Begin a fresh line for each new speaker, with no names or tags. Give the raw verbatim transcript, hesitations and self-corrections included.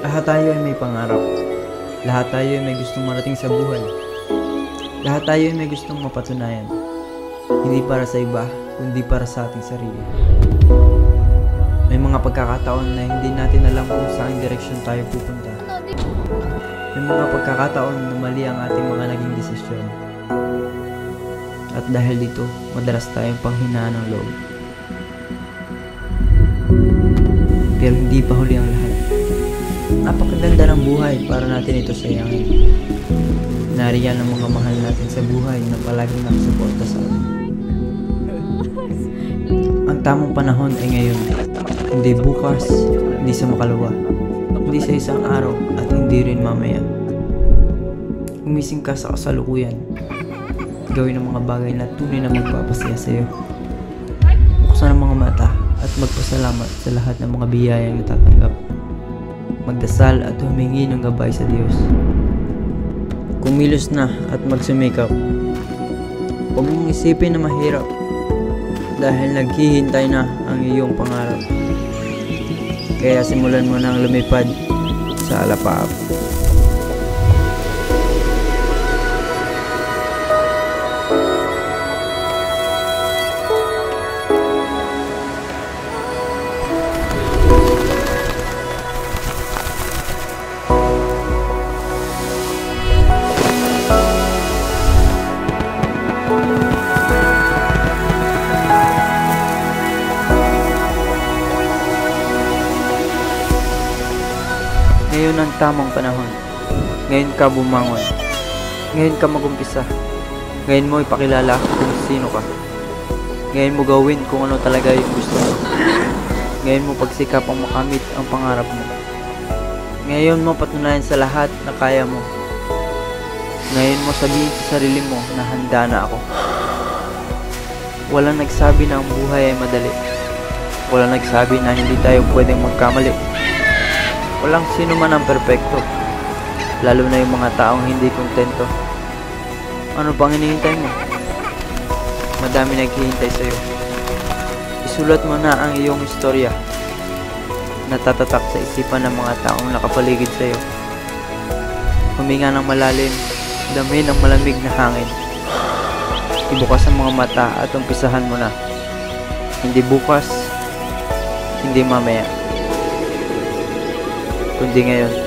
Lahat tayo ay may pangarap. Lahat tayo ay may gustong marating sa buhay. Lahat tayo ay may gustong mapatunayan. Hindi para sa iba, kundi para sa ating sarili. May mga pagkakataon na hindi natin alam kung saan direksyon tayo pupunta. May mga pagkakataon na mali ang ating mga naging desisyon. At dahil dito, madalas tayong panghinaan ng loob. Pero hindi pa huli ang lahat. Napakaganda ng buhay para natin ito sayangin. Nariyan ang mga mahal natin sa buhay na palaging nakasuporta sa atin. Ang tamang panahon ay ngayon. Hindi bukas, hindi sa makalawa, hindi sa isang araw at hindi rin mamaya. Gumising ka sa kasalukuyan. Gawin ang mga bagay na tunay na magpapasaya sa iyo. Buksan ang mga mata at magpasalamat sa lahat ng mga biyayang natatanggap. Magdasal at humingi ng gabay sa Diyos. Kumilos na at magsumikap. Huwag mong isipin na mahirap dahil naghihintay na ang iyong pangarap. Kaya simulan mo nang lumipad sa alapaap. Ngayon ang tamang panahon. Ngayon ka bumangon. Ngayon ka magumpisa. Ngayon mo ipakilala kung sino ka. Ngayon mo gawin kung ano talaga yung gusto mo. Ngayon mo pagsikap ang makamit ang pangarap mo. Ngayon mo patunayan sa lahat na kaya mo. Ngayon mo sabihin sa sarili mo na handa na ako. Walang nagsabi na ang buhay ay madali. Walang nagsabi na hindi tayo pwedeng magkamali. Walang sino man ang perpekto, lalo na yung mga taong hindi kontento. Ano pang hinihintay mo? Madami naghihintay sa'yo. Isulat mo na ang iyong istorya na tatatak sa isipan ng mga taong nakapaligid sa'yo. Huminga ng malalim, damin ang malamig na hangin. Ibukas ang mga mata at umpisahan mo na. Hindi bukas, hindi mamaya, kundi ngayon.